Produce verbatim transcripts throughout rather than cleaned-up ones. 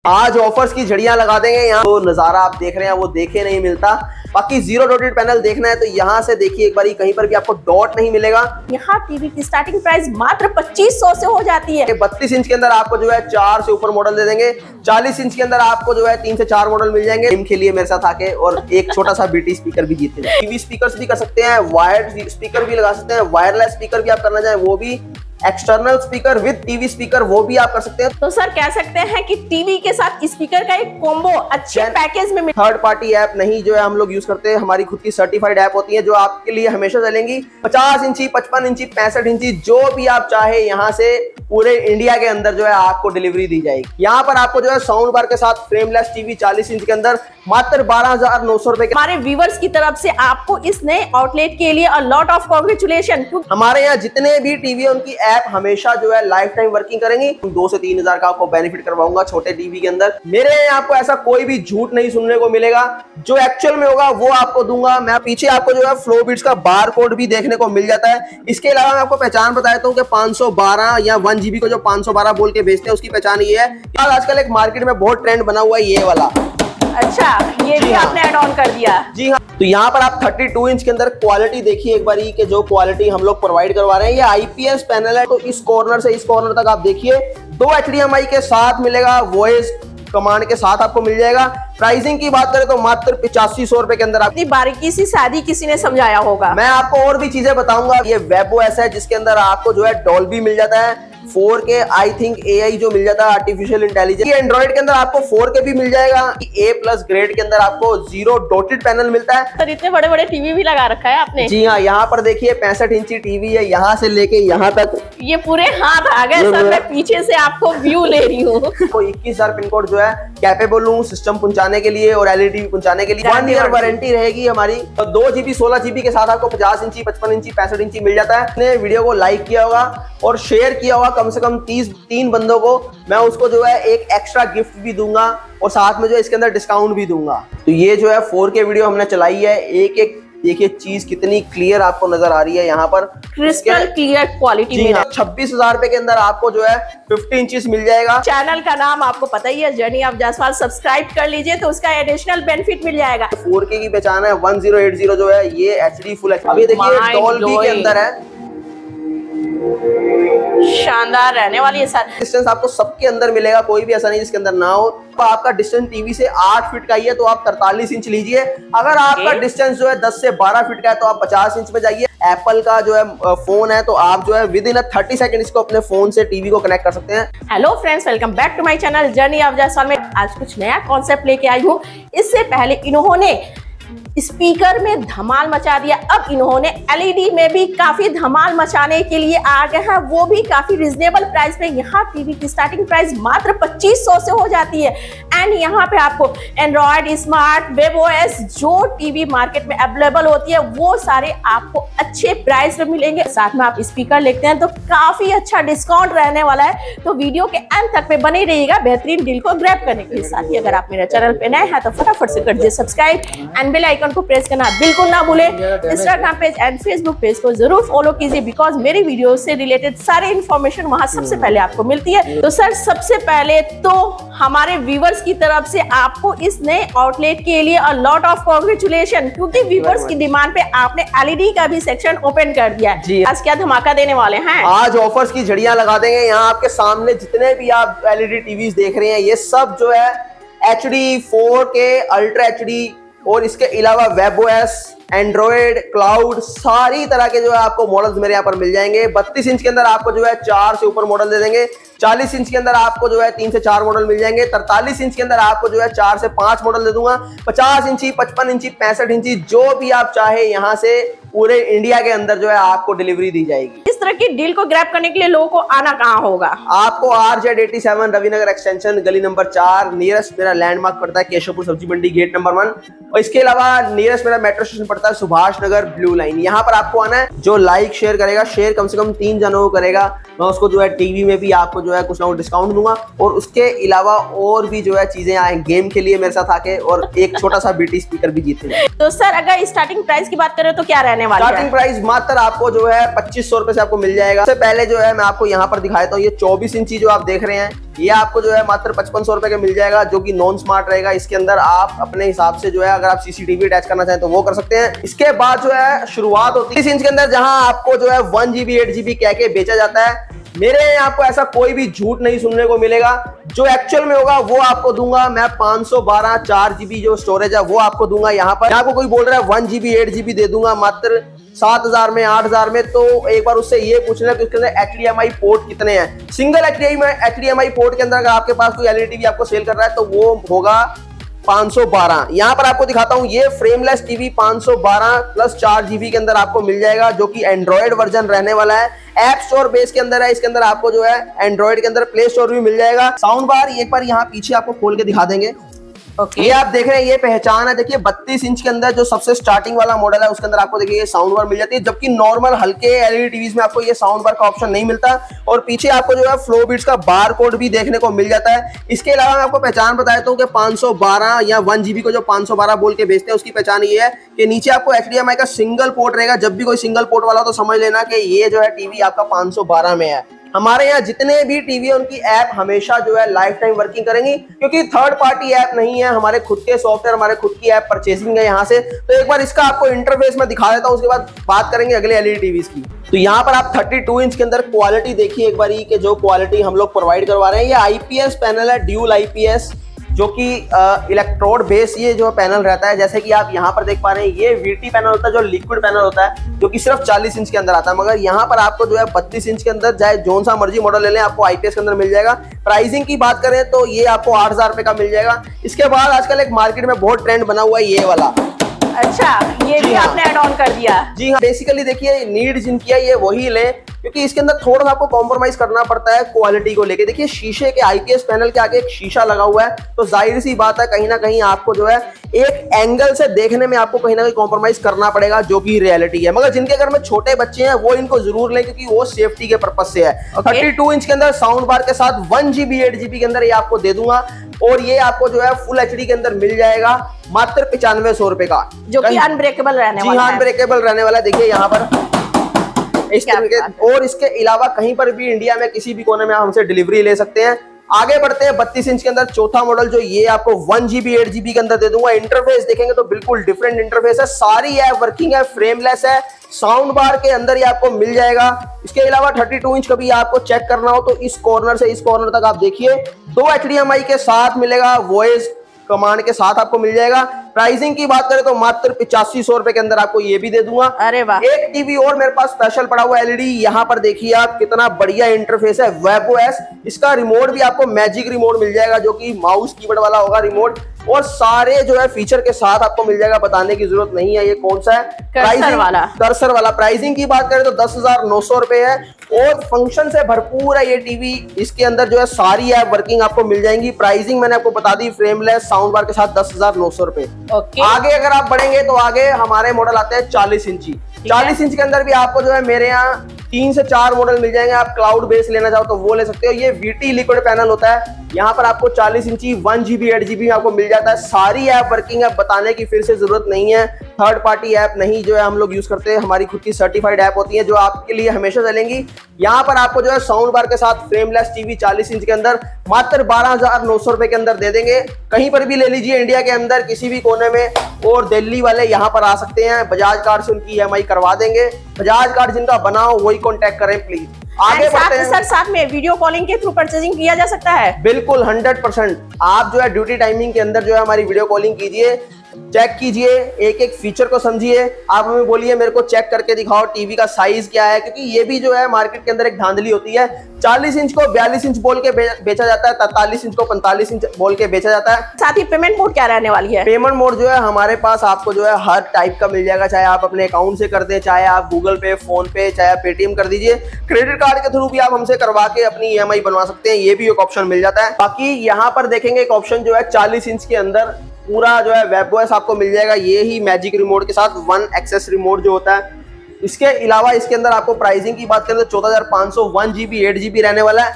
आज ऑफर्स की झड़ियां लगा देंगे। यहाँ तो नजारा आप देख रहे हैं वो देखे नहीं मिलता। बाकी जीरो डॉटेड पैनल देखना है तो यहाँ से देखिए एक बारी, कहीं पर भी आपको डॉट नहीं मिलेगा। यहाँ टीवी की स्टार्टिंग प्राइस मात्र पच्चीस सौ से हो जाती है। बत्तीस इंच के अंदर आपको जो है चार से ऊपर मॉडल दे देंगे। चालीस इंच के अंदर आपको जो है तीन से चार मॉडल मिल जाएंगे। गेम खेलिए मेरे साथ आके और एक छोटा सा बीटी स्पीकर भी जीते। टीवी स्पीकर भी कर सकते हैं, वायर्ड स्पीकर भी लगा सकते हैं, वायरलेस स्पीकर भी आप करना चाहें वो भी, external speaker with TV speaker वो भी आप कर सकते हैं। तो सर कह सकते हैं कि टीवी के साथ स्पीकर का एक कॉम्बो अच्छे पैकेज में। थर्ड पार्टी ऐप नहीं जो है हम लोग यूज करते हैं, हमारी खुद की सर्टिफाइड ऐप होती है जो आपके लिए हमेशा चलेंगी। पचास इंची, पचपन इंची, पैंसठ इंची जो भी आप चाहे यहाँ से पूरे इंडिया के अंदर जो है आपको डिलीवरी दी जाएगी। यहाँ पर आपको जो है साउंड बार के साथ फ्रेमलेस टीवी चालीस इंच के अंदर मात्र बारह हजार नौ सौ रुपए के। हमारे व्यूवर्स की तरफ से आपको इस नए आउटलेट के लिए अ लॉट ऑफ कांग्रेचुलेशन। हमारे यहाँ जितने भी टीवी है उनकी ऐप हमेशा जो है लाइफ टाइम वर्किंग करेंगी। दो से तीन हजार का आपको बेनिफिट करवाऊंगा छोटे टीवी के अंदर। मेरे यहाँ आपको ऐसा कोई भी झूठ नहीं सुनने को मिलेगा, जो एक्चुअल में होगा वो आपको दूंगा मैं। पीछे आपको जो है फ्लो बिट्स का बार कोड भी देखने को मिल जाता है। इसके अलावा मैं आपको पहचान बता देता हूँ कि पाँच सौ बारह या वन जीबी को जो पाँच सौ बारह बोल के बेचते हैं उसकी पहचान ये है। आजकल एक मार्केट में बहुत ट्रेंड बना हुआ है ये वाला। अच्छा, ये भी आपने ऐड ऑन कर दिया। जी हाँ, तो यहाँ पर आप बत्तीस इंच के अंदर क्वालिटी देखिए एक बारी कि जो क्वालिटी हम लोग प्रोवाइड करवा रहे हैं। ये आईपीएस पैनल है तो इस कॉर्नर से इस कॉर्नर तक आप देखिए दो एचडीएमआई के साथ मिलेगा, वॉइस कमांड के साथ आपको मिल जाएगा। प्राइसिंग की बात करें तो मात्र पिचासी सौ रुपए के अंदर आप बारीकी सी शादी किसी ने समझाया होगा। मैं आपको और भी चीजें बताऊंगा। ये वेबओएस है जिसके अंदर आपको जो है डॉल्बी मिल जाता है, फोर के आई थिंक एआई जो मिल जाता है आर्टिफिशियल इंटेलिजेंस। ये एंड्रॉइड के अंदर आपको फोर के भी मिल जाएगा। ए प्लस ग्रेड के अंदर आपको जीरो डॉटेड पैनल मिलता है। सर इतने बड़े बड़े टीवी भी लगा रखा है आपने। जी हाँ, यहाँ पर देखिए पैंसठ इंची टीवी है, यहाँ से लेके यहाँ तक ये पूरे हाथ आ गए सर। मैं पीछे से आपको व्यू ले रही हूँ। तो इक्कीस हजार पिन कोड जो है कैपेबल हूँ सिस्टम पहुंचाने के लिए और एलईडी पहुंचाने के लिए। वन ईयर वारंटी रहेगी हमारी। तो दो जीबी सोलह जीबी के साथ आपको पचास इंची, पचपन इंची, पैंसठ इंची मिल जाता है। आपने वीडियो को लाइक किया होगा और शेयर किया होगा कम से कम तीस तीन बंदों को, मैं उसको जो है एक एक्स्ट्रा गिफ्ट भी दूंगा और साथ में जो इसके अंदर डिस्काउंट भी दूंगा। तो ये जो है फोर के वीडियो हमने चलाई है। एक एक देखिए चीज कितनी क्लियर आपको नजर आ रही है यहाँ पर, क्रिस्टल क्लियर क्वालिटी में। छब्बीस हजार रुपए के अंदर आपको जो है पचास इंचेस मिल जाएगा। चैनल का नाम आपको पता ही है, जर्नी ऑफ जायसवाल। सब्सक्राइब कर लीजिए तो उसका एडिशनल बेनिफिट मिल जाएगा। फोर के की पहचान है। वन जीरो एट जीरो जो है ये एचडी फुल एचडी। अब ये देखिए डॉल्बी के अंदर है, शानदार रहने वाली है सर। डिस्टेंस आपको सबके अंदर मिलेगा, कोई भी ऐसा नहीं जिसके अंदर ना हो। तो आपका डिस्टेंस टीवी से आठ फीट का ही है तो आप तरतालीस इंच लीजिए। अगर आपका डिस्टेंस जो है दस से बारह फीट का है तो आप पचास इंच पे जाइए। एप्पल का जो है फोन है तो आप जो है विद इन थर्टी सेकंड इसको अपने फोन से टीवी को कनेक्ट कर सकते हैं। Hello friends, welcome back to my channel journey of Jaiswal में। आज कुछ नया कॉन्सेप्ट लेके आई हूँ। इससे पहले इन्होंने स्पीकर में धमाल मचा दिया, अब इन्होंने एलईडी में भी काफी धमाल मचाने के लिए आ गए हैं, वो भी काफी रिजनेबल प्राइस पे। यहाँ टीवी की स्टार्टिंग प्राइस मात्र पच्चीस सौ से हो जाती है। एंड यहाँ पे आपको एंड्रॉइड, स्मार्ट, वेबओएस जो टीवी मार्केट में अवेलेबल होती है वो सारे आपको अच्छे प्राइस पे मिलेंगे। साथ में आप स्पीकर लेते हैं तो काफी अच्छा डिस्काउंट रहने वाला है। तो वीडियो के अंत तक में बने रहिएगा बेहतरीन डील को ग्रैब करने के लिए। साथ ही अगर आप मेरे चैनल पे नए हैं तो फटाफट से कर दीजिए सब्सक्राइब एंड बेल आइकन को प्रेस करना बिल्कुल ना भूले। Instagram page and Facebook page को जरूर फॉलो कीजिए बिकॉज मेरी वीडियो से रिलेटेड सारे इन्फॉर्मेशन वहां सबसे पहले आपको मिलती है। तो सर सबसे पहले तो हमारे व्यूवर्स की तरफ से आपको इस नए आउटलेट के लिए अ लॉट ऑफ कांग्रेचुलेशन, क्योंकि व्यूवर्स की डिमांड पे आपने एलईडी का भी सेक्शन ओपन कर दिया है। आज क्या धमाका देने वाले हैं? आज ऑफर्स की झड़ियां लगा देंगे। यहाँ आपके सामने जितने भी आप एलईडी टीवी देख रहे हैं ये सब जो है H D, four K, ultra H D और इसके अलावा वेबओएस, एंड्रॉइड, क्लाउड सारी तरह के जो है आपको मॉडल्स मेरे यहाँ पर मिल जाएंगे। बत्तीस इंच के अंदर आपको जो है चार से ऊपर मॉडल दे देंगे। चालीस इंच के अंदर आपको जो है तीन से चार मॉडल मिल जाएंगे। तरतालीस इंच के अंदर आपको जो है चार से पांच मॉडल दे दूंगा। पचास इंची, पचपन इंची, पैंसठ इंची जो भी आप चाहे यहाँ से पूरे इंडिया के अंदर जो है आपको डिलीवरी दी जाएगी। इस तरह की डील को ग्रैब करने के लिए लोगों को आना कहाँ होगा? आपको R Z eighty seven Ravinagar extension गली नंबर चार, नियरेस्ट मेरा लैंडमार्क पड़ता है केशवपुर सब्जी मंडी गेट नंबर वन। और इसके अलावा नियरेस्ट मेरा मेट्रो स्टेशन पड़ता है सुभाष नगर ब्लू लाइन। यहाँ पर आपको आना है। जो लाइक शेयर करेगा, शेयर कम से कम तीन जनों को करेगा, मैं उसको जो है टीवी में भी आपको जो है कुछ ना कुछ डिस्काउंट दूंगा। और उसके अलावा और भी जो है चीजें आए गेम के लिए मेरे साथ आके और एक छोटा सा बीटी स्पीकर भी जीते। तो सर अगर स्टार्टिंग प्राइस की बात करें तो क्या रहने रहने वाली है? स्टार्टिंग प्राइस मात्र आपको जो है पच्चीस सौ रुपए से आपको मिल जाएगा। सबसे पहले जो है मैं आपको यहाँ पर दिखा देता हूँ, ये चौबीस इंची जो आप देख रहे हैं ये आपको जो है मात्र पचपन सौ रुपए का मिल जाएगा, जो कि नॉन स्मार्ट रहेगा। इसके अंदर आप अपने हिसाब से जो है अगर आप सीसीटीवी अटैच करना चाहें तो वो कर सकते हैं। इसके बाद जो है शुरुआत होती है इस इंच के अंदर, जहां आपको जो है वन जीबी एट जीबी कह के बेचा जाता है। मेरे यहाँ आपको ऐसा कोई भी झूठ नहीं सुनने को मिलेगा, जो एक्चुअल में होगा वो आपको दूंगा मैं। पाँच सौ बारह चार जीबी जो स्टोरेज है वो आपको दूंगा। यहाँ पर आपको कोई बोल रहा है वन जीबी एट जीबी दे दूंगा मात्र सात हजार में आठ हजार में, तो एक बार उससे ये पूछना कि उसके अंदर H D M I port कितने हैं। Single H D M I port के अंदर अगर आपके पास कोई एलईडी टीवी आपको सेल कर रहा है तो वो होगा पाँच सौ बारह। यहाँ पर आपको दिखाता हूँ ये फ्रेमलेस टीवी पाँच सौ बारह प्लस चार जीबी के अंदर आपको मिल जाएगा, जो कि एंड्रॉइड वर्जन रहने वाला है। ऐप स्टोर बेस के अंदर है, इसके अंदर आपको जो है एंड्रॉइड के अंदर प्ले स्टोर भी मिल जाएगा। साउंड बार एक बार यहाँ पीछे आपको खोल के दिखा देंगे। Okay. ये आप देख रहे हैं ये पहचान है। देखिए बत्तीस इंच के अंदर जो सबसे स्टार्टिंग वाला मॉडल है उसके अंदर आपको देखिए ये साउंड बार मिल जाती है, जबकि नॉर्मल हल्के एलईडी टीवीज में आपको ये साउंड बार का ऑप्शन नहीं मिलता। और पीछे आपको जो है फ्लो बीट्स का बार कोड भी देखने को मिल जाता है। इसके अलावा मैं आपको पहचान बता देता हूँ कि पाँच सौ बारह या वन जीबी को जो पाँच सौ बारह बोल के बेचते हैं उसकी पहचान ये है कि नीचे आपको एच डी एम आई का सिंगल पोर्ट रहेगा। जब भी कोई सिंगल पोर्ट वाला तो समझ लेना कि ये जो है टीवी आपका पाँच सौ बारह में है। हमारे यहाँ जितने भी टीवी है उनकी ऐप हमेशा जो है लाइफ टाइम वर्किंग करेंगी, क्योंकि थर्ड पार्टी ऐप नहीं है, हमारे खुद के सॉफ्टवेयर हमारे खुद की ऐप परचेसिंग है यहाँ से। तो एक बार इसका आपको इंटरफेस में दिखा देता हूँ, उसके बाद बात करेंगे अगले एलईडी टीवीज की। तो यहाँ पर आप बत्तीस इंच के अंदर क्वालिटी देखिए एक बार, कि जो क्वालिटी हम लोग प्रोवाइड करवा रहे हैं। ये आईपीएस पैनल है, ड्यूल आईपीएस, जो कि इलेक्ट्रोड बेस ये जो पैनल रहता है। जैसे कि आप यहाँ पर देख पा रहे हैं ये वीटी पैनल होता है, जो लिक्विड पैनल होता है, जो कि सिर्फ चालीस इंच के अंदर आता है। मगर यहाँ पर आपको जो है बत्तीस इंच के अंदर चाहे जोन सा मर्जी मॉडल ले लें आपको आईपीएस के अंदर मिल जाएगा। प्राइसिंग की बात करें तो ये आपको आठ हजार रुपए का मिल जाएगा। इसके बाद आजकल एक मार्केट में बहुत ट्रेंड बना हुआ है ये वाला। अच्छा, ये भी आपने ऐड ऑन कर दिया? जी हाँ, बेसिकली देखिए नीड जिनकी है ये वही ले, क्योंकि इसके अंदर थोड़ा सा आपको कॉम्प्रोमाइज करना पड़ता है क्वालिटी को लेके। देखिए शीशे के आईपीएस पैनल के आगे एक शीशा लगा हुआ है, तो जाहिर सी बात है कहीं ना कहीं आपको जो है एक एंगल से देखने में आपको कहीं ना कहीं कॉम्प्रोमाइज करना पड़ेगा, जो कि रियलिटी है। मगर जिनके घर में छोटे बच्चे हैं वो इनको जरूर लें, क्योंकि वो सेफ्टी के पर्पज से है। थर्टी टू इंच के अंदर साउंड बार के साथ वन जीबी एट जीबी के अंदर ये आपको दे दूंगा, और ये आपको जो है फुल एचडी के अंदर मिल जाएगा मात्र पचानवे सौ रुपए का, जो कि अनब्रेकेबल रहने वाला है। जी हाँ, अनब्रेकेबल रहने वाला। देखिए यहाँ पर इस तरीके, और इसके अलावा कहीं पर भी इंडिया में किसी भी कोने में आप हमसे डिलीवरी ले सकते हैं। आगे बढ़ते हैं बत्तीस इंच के अंदर चौथा मॉडल, जो ये आपको वन जीबी एट जीबी के अंदर दे दूंगा। इंटरफेस देखेंगे तो बिल्कुल डिफरेंट इंटरफेस है, सारी ऐप वर्किंग है, फ्रेमलेस है, साउंड बार के अंदर ही आपको मिल जाएगा। इसके अलावा बत्तीस इंच का भी आपको चेक करना हो तो इस कॉर्नर से इस कॉर्नर तक आप देखिए दो एच डी एम आई के साथ मिलेगा, वॉइस कमांड के साथ आपको मिल जाएगा। प्राइसिंग की बात करें तो मात्र पिचासी सौ रुपए के अंदर आपको ये भी दे दूंगा। अरे वाह। एक टीवी और मेरे पास स्पेशल पड़ा हुआ एलईडी, यहाँ पर देखिए आप कितना बढ़िया इंटरफेस है, वेबओएस। इसका रिमोट भी आपको मैजिक रिमोट मिल जाएगा, जो कि माउस कीबोर्ड वाला होगा रिमोट, और सारे जो है फीचर के साथ आपको मिल जाएगा। बताने की जरूरत नहीं है ये कौन सा है, कर्सर वाला। कर्सर वाला। प्राइसिंग की बात करें तो दस हजार नौ सौ रुपए है, और फंक्शन से भरपूर है ये टीवी। इसके अंदर जो है सारी ऐप वर्किंग आपको मिल जाएंगी। प्राइसिंग मैंने आपको बता दी, फ्रेमलेस साउंड बार के साथ दस हजार नौ सौ रुपए। ओके। आगे अगर आप बढ़ेंगे तो आगे हमारे मॉडल आते हैं चालीस इंची। चालीस इंच के अंदर भी आपको जो है मेरे यहाँ तीन से चार मॉडल मिल जाएंगे। आप क्लाउड बेस लेना चाहो तो वो ले सकते हो। ये वीटी लिक्विड पैनल होता है। यहाँ पर आपको चालीस इंची वन जीबी एट जीबी आपको मिल जाता है। सारी ऐप वर्किंग है, बताने की फिर से जरूरत नहीं है। थर्ड पार्टी ऐप नहीं जो है हम लोग यूज करते हैं, हमारी खुद की सर्टिफाइड ऐप होती है जो आपके लिए हमेशा चलेंगी। यहाँ पर आपको जो है साउंड बार के साथ फ्रेमलेस टीवी चालीस इंच के अंदर मात्र बारह हजार नौ सौ रुपए के अंदर दे देंगे। कहीं पर भी ले लीजिए इंडिया के अंदर किसी भी कोने में, और दिल्ली वाले यहाँ पर आ सकते हैं, बजाज कार्ड से उनकी ई एम आई करवा देंगे। बजाज कार्ड जिनका बनाओ वही कॉन्टेक्ट करें प्लीज। आगे बढ़ते हैं। सर साथ में वीडियो कॉलिंग के थ्रू परचेजिंग किया जा सकता है? बिल्कुल हंड्रेड परसेंट। आप जो है ड्यूटी टाइमिंग के अंदर जो है हमारी वीडियो कॉलिंग कीजिए, चेक कीजिए, एक एक फीचर को समझिए। आप हमें बोलिए मेरे को चेक करके दिखाओ टीवी का साइज क्या है, क्योंकि ये भी जो है मार्केट के अंदर एक धांधली होती है। चालीस इंच को बयालीस इंच बोल के बेचा जाता है, तैंतालीस इंच को पैंतालीस इंच बोल के बेचा जाता है। साथ ही पेमेंट मोड क्या रहने वाली है? पेमेंट मोड जो है हमारे पास आपको जो है हर टाइप का मिल जाएगा, चाहे आप अपने अकाउंट से कर दें, चाहे आप गूगल पे, फोन पे, चाहे आप पेटीएम कर दीजिए। क्रेडिट कार्ड के थ्रू भी आप हमसे करवा के अपनी ई एम आई बनवा सकते हैं, ये भी एक ऑप्शन मिल जाता है। बाकी यहाँ पर देखेंगे एक ऑप्शन जो है चालीस इंच के अंदर पूरा जो है वेबओएस आपको मिल जाएगा, ये ही मैजिक रिमोट के साथ वन एक्सेस रिमोट जो होता है। इसके अलावा इसके अंदर आपको प्राइसिंग की बात करें तो चौदह हजार पाँच सौ वन जीबी एट जीबी रहने वाला है।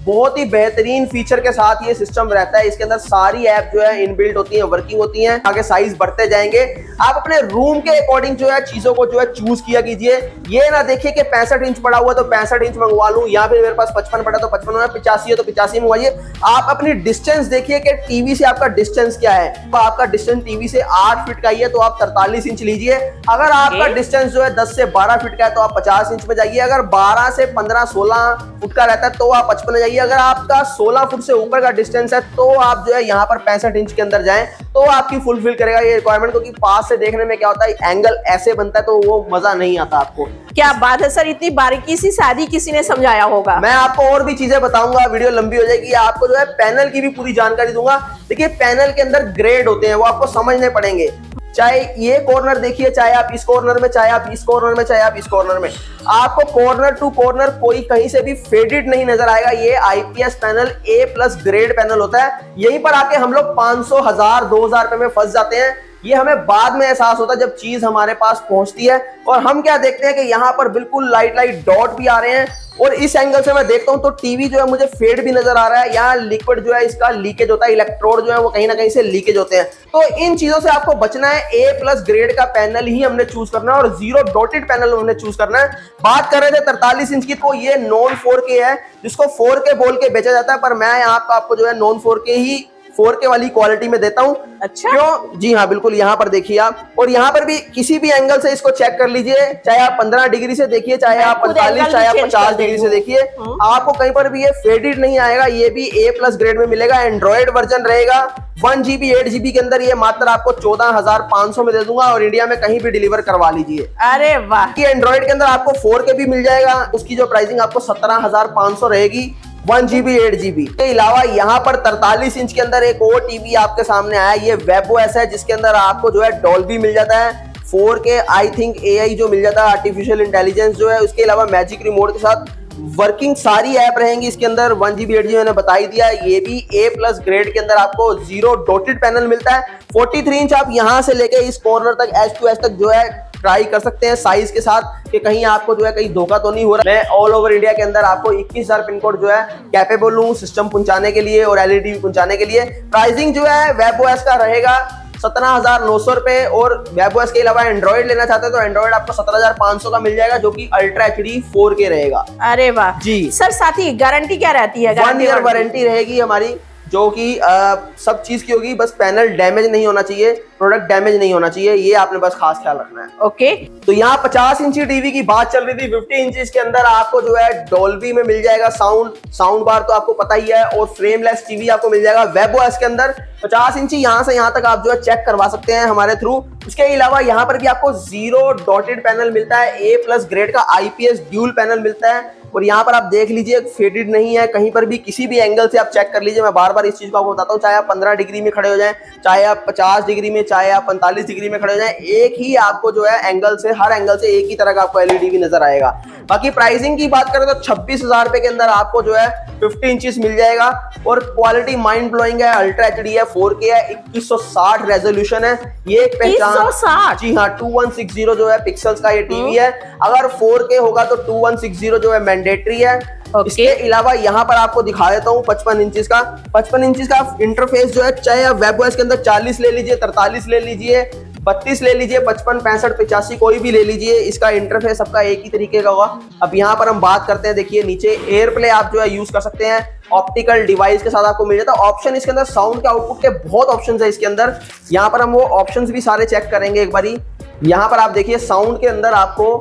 बहुत ही बेहतरीन फीचर के साथ ये सिस्टम रहता है। इसके अंदर सारी ऐप जो है इनबिल्ट होती है, वर्किंग होती है। आगे साइज बढ़ते जाएंगे, आप अपने रूम के अकॉर्डिंग जो है चीजों को जो है चूज किया कीजिए। ये ना देखिए कि पैंसठ इंच पड़ा हुआ तो पैंसठ इंच मंगवा लूं, या फिर मेरे पास पचपन पड़ा तो पचपन, पिचासी है तो पिचासी मंगवाइए। आप अपनी डिस्टेंस देखिए कि टीवी से आपका डिस्टेंस क्या है। तो आपका डिस्टेंस टीवी से आठ फीट का ही है तो आप तरतालीस इंच लीजिए। अगर आपका डिस्टेंस जो है दस से बारह फीट का है तो आप पचास इंच में जाइए। अगर बारह से पंद्रह सोलह फुट का रहता है तो आप पचपन में जाइए। अगर आपका सोलह फुट से ऊपर का डिस्टेंस है तो आप जो है यहाँ पर पैंसठ इंच के अंदर जाएं तो आपकी फुलफिल करेगा ये रिक्वायरमेंट। क्योंकि पास से देखने में क्या होता है, एंगल ऐसे बनता है तो वो मजा नहीं आता आपको। क्या बात है सर, इतनी बारीकी सी शादी किसी ने समझाया होगा। मैं आपको और भी चीजें बताऊंगा, वीडियो लंबी हो जाएगी। आपको जो है पैनल की भी पूरी जानकारी दूंगा। देखिए पैनल के अंदर ग्रेड होते हैं, वो आपको समझने पड़ेंगे। चाहे ये कॉर्नर देखिए, चाहे आप इस कॉर्नर में, चाहे आप इस कॉर्नर में, चाहे आप इस कॉर्नर में, आपको कॉर्नर टू कॉर्नर कोई कहीं से भी फेडेड नहीं नजर आएगा। ये IPS panel A plus grade panel होता है। यहीं पर आके हम लोग पांच सौ, हजार, दो हजार रुपए में फंस जाते हैं। ये हमें बाद में एहसास होता है जब चीज हमारे पास पहुंचती है। और हम क्या देखते हैं कि यहाँ पर बिल्कुल लाइट लाइट डॉट भी आ रहे हैं और इस एंगल से मैं देखता हूं तो टीवी जो है मुझे फेड भी नजर आ रहा है। यहाँ लिक्विड जो है इसका लीकेज होता है, इलेक्ट्रोड जो है वो कहीं ना कहीं से लीकेज होते हैं। तो इन चीजों से आपको बचना है। ए प्लस ग्रेड का पैनल ही हमने चूज करना है और जीरो डॉटेड पैनल हमने चूज करना है। बात कर रहे थे तरतालीस इंच की, तो ये नॉन फोर के है जिसको फोर के बोल के बेचा जाता है, पर मैं यहाँ आपको आपको जो है नॉन फोर के ही फोर के वाली क्वालिटी में देता हूं। अच्छा क्यों? जी हाँ बिल्कुल। यहाँ पर देखिए आप, और यहाँ पर भी किसी भी एंगल से इसको चेक कर लीजिए। चाहे आप पंद्रह डिग्री से देखिए, चाहे आप पैंतालीस, चाहे आप पचास डिग्री से देखिए, आपको कहीं पर भी ये फेडेड नहीं आएगा। ये भी ए प्लस ग्रेड में मिलेगा। एंड्रॉइड वर्जन रहेगा वन जीबी एट जीबी के अंदर। ये मात्र आपको चौदह हजार पांच सौ में दे दूंगा और इंडिया में कहीं भी डिलीवर करवा लीजिए। अरे वाह। एंड्रॉइड के अंदर आपको फोर के भी मिल जाएगा। उसकी जो प्राइसिंग आपको सत्रह हजार पांच सौ रहेगी, वन जीबी एट जीबी के अलावा। यहाँ पर तरतालीस इंच के अंदर एक और टीवी आपके सामने आया। ये वेबओएस है जिसके अंदर आपको जो है डॉल्बी मिल जाता है, फोर के आई थिंक एआई जो मिल जाता है, आर्टिफिशियल इंटेलिजेंस जो है। उसके अलावा मैजिक रिमोट के साथ वर्किंग सारी ऐप रहेंगी इसके अंदर। वन जीबी एट जीबी मैंने बता ही दिया। ये भी ए प्लस ग्रेड के अंदर आपको जीरो डॉटेड पैनल मिलता है। तैंतालीस इंच आप यहाँ से लेके इस कॉर्नर तक, एज टू एज तक जो है ट्राई कर सकते हैं साइज के साथ कि कहीं आपको जो है कहीं धोखा तो नहीं हो रहा है। मैं ऑल ओवर इंडिया के अंदर आपको इक्कीस हजार पिन कोड जो है कैपेबल हूँ सिस्टम पहुंचाने के लिए और एलईडी पहुंचाने के लिए। प्राइसिंग जो है वेबओएस का रहेगा सत्रह हजार नौ सौ रुपए और वेबओएस के अलावा एंड्रॉइड लेना चाहते हैं तो एंड्रॉइड आपको सत्रह हजार पांच सौ का मिल जाएगा जो कि अल्ट्रा एचडी फोर के रहेगा। अरे वाह जी सर। साथ ही गारंटी क्या रहती है? वन ईयर वारंटी रहेगी हमारी, जो कि सब चीज की होगी। बस पैनल डैमेज नहीं होना चाहिए, प्रोडक्ट डैमेज नहीं होना चाहिए, ये आपने बस खास ख्याल रखना है। ओके। तो यहाँ पचास इंची टीवी की बात चल रही थी। पचास इंच के अंदर आपको जो है डॉल्बी में मिल जाएगा साउंड साउंड बार तो आपको पता ही है, और फ्रेमलेस टीवी आपको मिल जाएगा वेबओएस के अंदर। पचास इंची यहाँ से यहाँ तक आप जो है चेक करवा सकते हैं हमारे थ्रू। उसके अलावा यहाँ पर भी आपको जीरो डॉटेड पैनल मिलता है। ए प्लस ग्रेड का आईपीएस ड्यूल पैनल मिलता है और यहाँ पर आप देख लीजिए फेडेड नहीं है कहीं पर भी, किसी भी एंगल से आप चेक कर लीजिए। मैं बार बार इस चीज को आपको बताता हूँ, चाहे आप पंद्रह डिग्री में खड़े हो जाएं, चाहे आप पचास डिग्री में, चाहे आप पैंतालीस डिग्री में खड़े हो जाएं, एक ही आपको जो है एंगल से, हर एंगल से एक ही तरह का आपको एलईडी भी नजर आएगा। बाकी प्राइसिंग की बात करें तो छब्बीस हजार रुपए के अंदर आपको जो है फिफ्टी इंचेस मिल जाएगा और क्वालिटी माइंड ब्लोइंग है, अल्ट्रा एचडी है, फोर के है, इक्कीस सौ साठ रेजोल्यूशन है। ये एक पहचान, जी हाँ, टू वन सिक्स जीरो जो है पिक्सल्स का ये टीवी है। अगर फोर के होगा तो टू वन सिक्स जीरो जो है मैंडेटरी है। Okay. इसके अलावा यहाँ पर आपको दिखा देता हूँ पचपन इंचेस का पचपन इंचेस का इंटरफेस जो है, चाहे आप वेबओएस के अंदर चालीस ले लीजिए, तरतालीस ले लीजिए, बत्तीस ले लीजिए, पचपन, पैंसठ, पिचासी कोई भी ले लीजिए, इसका इंटरफेस सबका एक ही तरीके का होगा। अब यहाँ पर हम बात करते हैं, देखिए नीचे एयर प्ले आप जो है यूज कर सकते हैं, ऑप्टिकल डिवाइस के साथ आपको मिल जाता है ऑप्शन। इसके अंदर साउंड के आउटपुट के बहुत ऑप्शन है इसके अंदर। यहाँ पर हम वो ऑप्शन भी सारे चेक करेंगे एक बारी। यहाँ पर आप देखिए साउंड के अंदर आपको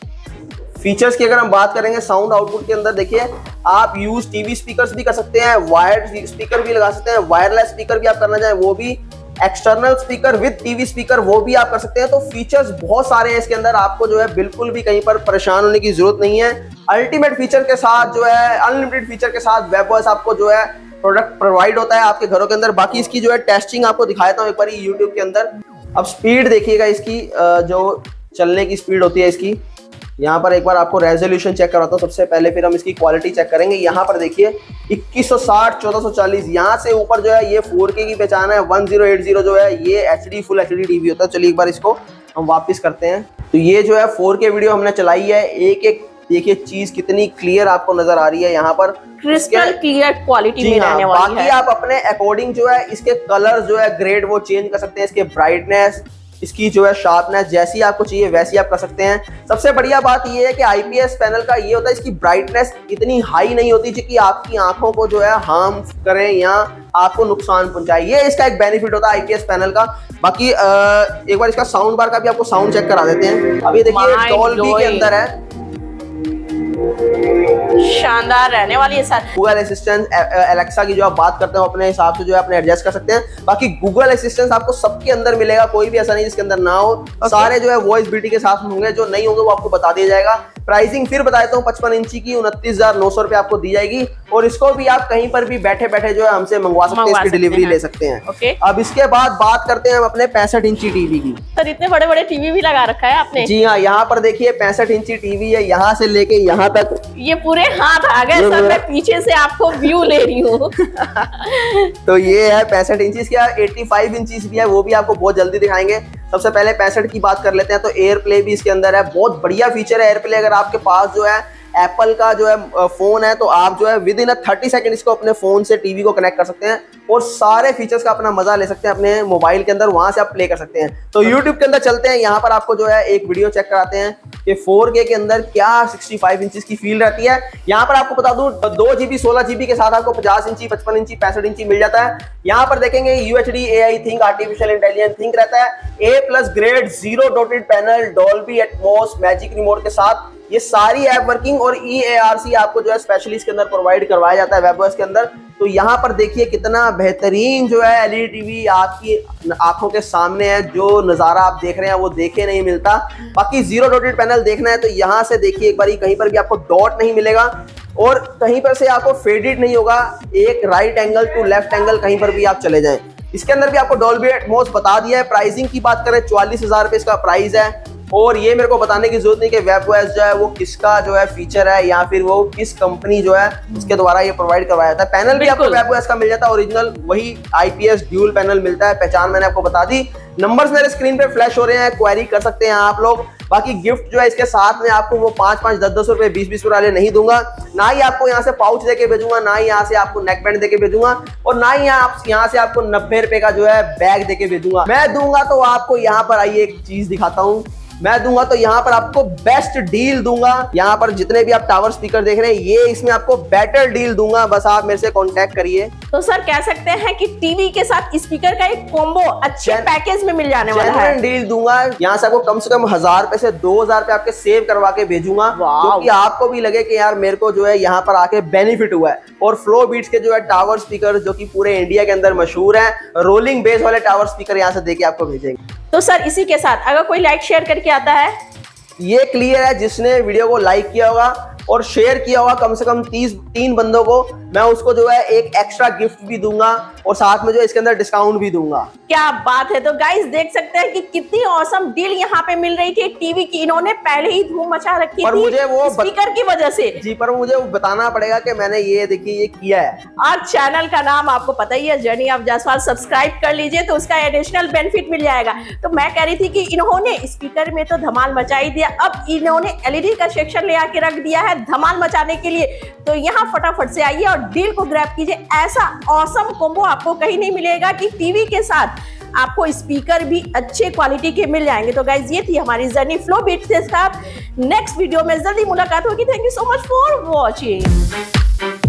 फीचर्स की अगर हम बात करेंगे, साउंड आउटपुट के अंदर देखिए आप यूज टीवी स्पीकर्स भी कर सकते हैं, वायर्ड स्पीकर भी लगा सकते हैं, वायरलेस स्पीकर भी आप करना चाहें वो भी, external speaker with TV speaker वो भी आप कर सकते हैं। तो फीचर्स बहुत सारे हैं इसके अंदर, आपको जो है बिल्कुल भी कहीं पर परेशान होने की जरूरत नहीं है। अल्टीमेट फीचर के साथ जो है, अनलिमिटेड फीचर के साथ वेबओएस आपको जो है प्रोडक्ट प्रोवाइड होता है आपके घरों के अंदर। बाकी इसकी जो है टेस्टिंग आपको दिखाता हूँ एक बार यूट्यूब के अंदर। अब स्पीड देखिएगा इसकी, जो चलने की स्पीड होती है इसकी, यहाँ पर एक बार आपको रेजोल्यूशन चेक करवाता हूँ सबसे पहले, फिर हम इसकी क्वालिटी चेक करेंगे। यहाँ पर देखिए इक्कीस सौ साठ, चौदह सौ चालीस, यहाँ से ऊपर जो है ये फोर के की पहचान है। वन जीरो एट जीरो जो है ये एचडी फुल एचडी टीवी होता है। चलिए एक बार इसको हम वापस करते हैं। तो ये जो है फोर के वीडियो हमने चलाई है, एक एक देखिए चीज कितनी क्लियर आपको नजर आ रही है यहाँ पर, क्रिस्टल क्लियर क्वालिटी में रहने वाली है। बाकी आप अपने अकॉर्डिंग जो है इसके कलर जो है ग्रेड वो चेंज कर सकते हैं, इसके ब्राइटनेस, इसकी जो है शार्पनेस, जैसी आपको चाहिए वैसी आप कर सकते हैं। सबसे बढ़िया बात ये है कि आईपीएस पैनल का ये होता है, इसकी ब्राइटनेस इतनी हाई नहीं होती जो कि आपकी आंखों को जो है हार्म करे या आपको नुकसान पहुंचाए। ये इसका एक बेनिफिट होता है आईपीएस पैनल का। बाकी आ, एक बार इसका साउंड बार का भी आपको साउंड चेक करा देते हैं। अभी देखिए डॉल्बी के अंदर है, शानदार रहने वाली है सर। गूगल असिस्टेंट एलेक्सा की जो आप बात करते हो अपने हिसाब से जो है अपने एडजस्ट कर सकते हैं। बाकी गूगल असिस्टेंट आपको सबके अंदर मिलेगा, कोई भी ऐसा नहीं जिसके अंदर ना हो। okay. सारे जो है वॉइस बिल्टी के साथ होंगे, जो नहीं होंगे वो आपको बता दिया जाएगा। प्राइसिंग फिर बता देता हूँ, पचपन इंची की उनतीस हजार नौ सौ रुपए आपको दी जाएगी और इसको भी आप कहीं पर भी बैठे बैठे जो है हमसे मंगवा सकते हैं, इसकी डिलीवरी ले सकते हैं। okay. अब इसके बाद बात करते हैं हम अपने पैंसठ इंची टीवी की। सर इतने बड़े बड़े टीवी भी लगा रखा है आपने? जी हाँ, यहाँ पर देखिए पैंसठ इंची टीवी है, यहाँ से लेके यहाँ तक ये पूरे हाथ आ गए सर, मैं पीछे से आपको व्यू ले रही हूँ। तो ये है पैंसठ इंची की, पचासी इंची भी है, वो भी आपको बहुत जल्दी दिखाएंगे। सबसे पहले पैंसठ की बात कर लेते हैं, तो एयर प्ले भी इसके अंदर है, बहुत बढ़िया फीचर है एयर प्ले। अगर आपके पास जो है एप्पल का जो है फोन है तो आप जो है विद इन थर्टी सेकेंड इसको अपने फोन से टीवी को कनेक्ट कर सकते हैं और सारे फीचर्स का अपना मजा ले सकते हैं अपने मोबाइल के अंदर, वहां से आप प्ले कर सकते हैं। तो यूट्यूब के अंदर चलते हैं, यहाँ पर आपको जो है एक वीडियो चेक कराते हैं कि फोर के के अंदर क्या पैंसठ इंच की फील रहती है। यहाँ पर आपको बता दूं दो जीबी सोलह जीबी के साथ आपको पचास इंची, पचपन इंची, पैंसठ इंची मिल जाता है। यहाँ पर देखेंगे UHD AI ThinQ, artificial intelligence ThinQ रहता है, A plus grade, zero dotted panel, Dolby Atmos, magic remote के साथ ये सारी ऐप वर्किंग और ई ए आर सी आपको जो है स्पेशली इसके अंदर प्रोवाइड करवाया जाता है वेबओएस के अंदर। तो यहाँ पर देखिए कितना बेहतरीन जो है एलईडी टीवी आपकी आंखों के सामने है, जो नज़ारा आप देख रहे हैं वो देखे नहीं मिलता। बाकी जीरो डॉटेड पैनल देखना है तो यहाँ से देखिए एक बार, कहीं पर भी आपको डॉट नहीं मिलेगा और कहीं पर से आपको फेडेड नहीं होगा, एक right angle to left angle कहीं पर भी आप चले जाएं। इसके अंदर भी आपको डॉल्बी एटमॉस बता दिया है। प्राइसिंग की बात करें चौवालीस हजार रुपये इसका प्राइस है और ये मेरे को बताने की जरूरत नहीं कि वेबओएस जो है वो किसका जो है फीचर है या फिर वो किस कंपनी जो है उसके द्वारा ये प्रोवाइड करवाया जाता है। पैनल भी आपको वेबओएस का मिल जाता है ओरिजिनल, वही आईपीएस ड्यूल पैनल मिलता है। पहचान मैंने आपको बता दी, नंबर्स मेरे स्क्रीन पे फ्लैश हो रहे हैं, क्वेरी कर सकते हैं आप लोग। बाकी गिफ्ट जो है इसके साथ में आपको वो पांच पांच दस दस रुपए बीस बीस रुपए वाले नहीं दूंगा, ना ही आपको यहाँ से पाउच देके भेजूंगा, ना ही यहाँ से आपको नेक बैंड देके भेजूंगा और ना ही यहाँ यहाँ से आपको नब्बे रुपए का जो है बैग देके भेजूंगा। मैं दूंगा तो आपको यहाँ पर आइए एक चीज दिखाता हूँ, मैं दूंगा तो यहाँ पर आपको बेस्ट डील दूंगा। यहाँ पर जितने भी आप टावर स्पीकर देख रहे हैं ये इसमें आपको बेटर डील दूंगा, बस आप मेरे से कांटेक्ट करिए। तो सर कह सकते हैं कि टीवी के साथ स्पीकर का एक कॉम्बो अच्छे पैकेज में मिल जाने वाला है। डील दूंगा, यहाँ से आपको कम से कम हजार रुपए से दो हजार रुपए आपके सेव करवा के भेजूंगा, जो कि आपको भी लगे कि यार मेरे को जो है यहाँ पर आके बेनिफिट हुआ है। और फ्लो बीट्स के जो है टावर स्पीकर जो कि पूरे इंडिया के अंदर मशहूर है, रोलिंग बेस वाले टावर स्पीकर यहाँ से देके आपको भेजेंगे। तो सर इसी के साथ अगर कोई लाइक शेयर करके आता है, ये क्लियर है, जिसने वीडियो को लाइक किया होगा और शेयर किया होगा कम से कम तीस तीन बंदों को, मैं उसको जो है एक एक्स्ट्रा गिफ्ट भी दूंगा और साथ में जो इसके अंदर डिस्काउंट भी दूंगा। क्या बात है। तो गाइस देख सकते हैं कि कितनी औसम डील यहाँ पे मिल रही थी टीवी की, इन्होंने पहले ही धूम मचा रखी पर थी मुझे वो स्पीकर की वजह से। जी, पर मुझे वो बताना पड़ेगा कि मैंने ये देखिए ये किया है। और चैनल का नाम आपको पता ही है, जर्नी ऑफ जायसवाल, सब्सक्राइब कर लीजिए तो उसका एडिशनल बेनिफिट मिल जाएगा। तो मैं कह रही थी कि इन्होंने स्पीकर में तो धमाल मचाई दिया, अब इन्होंने एलईडी का सेक्शन ले आके रख दिया है धमाल मचाने के लिए। तो यहाँ फटाफट से आइए और डील को ग्रैब कीजिए। ऐसा ऑसम कॉम्बो आपको कहीं नहीं मिलेगा कि टीवी के साथ आपको स्पीकर भी अच्छे क्वालिटी के मिल जाएंगे। तो गाइज ये थी हमारी जर्नी फ्लो बीट्स के साथ। नेक्स्ट वीडियो में जल्दी मुलाकात होगी। Thank you so much for watching.